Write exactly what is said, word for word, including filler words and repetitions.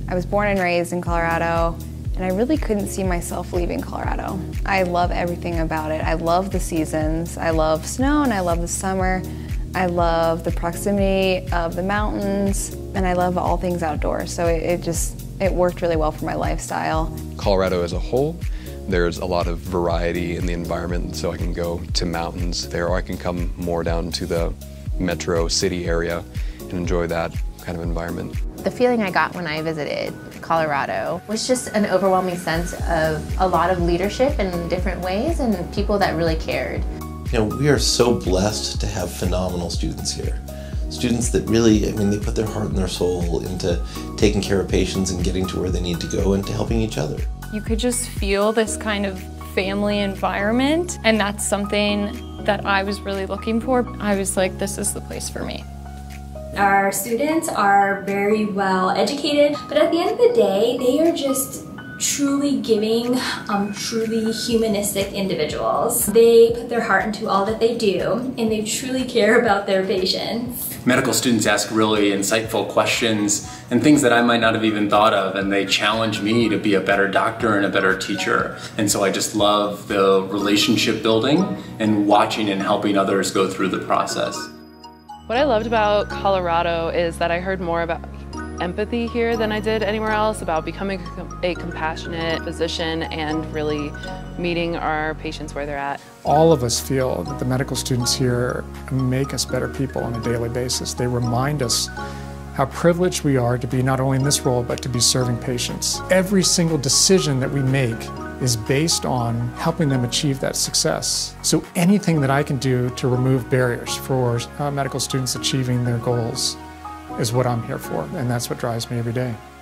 I was born and raised in Colorado, and I really couldn't see myself leaving Colorado. I love everything about it. I love the seasons. I love snow and I love the summer. I love the proximity of the mountains, and I love all things outdoors. So it, it just, it worked really well for my lifestyle. Colorado as a whole, there's a lot of variety in the environment, so I can go to mountains there, or I can come more down to the metro city area and enjoy that kind of environment. The feeling I got when I visited Colorado was just an overwhelming sense of a lot of leadership in different ways and people that really cared. You know, we are so blessed to have phenomenal students here. Students that really, I mean, they put their heart and their soul into taking care of patients and getting to where they need to go and to helping each other. You could just feel this kind of family environment, and that's something that I was really looking for. I was like, this is the place for me. Our students are very well educated, but at the end of the day, they are just truly giving, um, truly humanistic individuals. They put their heart into all that they do, and they truly care about their patients. Medical students ask really insightful questions and things that I might not have even thought of, and they challenge me to be a better doctor and a better teacher. And so I just love the relationship building and watching and helping others go through the process. What I loved about Colorado is that I heard more about empathy here than I did anywhere else, about becoming a compassionate physician and really meeting our patients where they're at. All of us feel that the medical students here make us better people on a daily basis. They remind us how privileged we are to be not only in this role, but to be serving patients. Every single decision that we make is based on helping them achieve that success. So anything that I can do to remove barriers for uh, medical students achieving their goals is what I'm here for, and that's what drives me every day.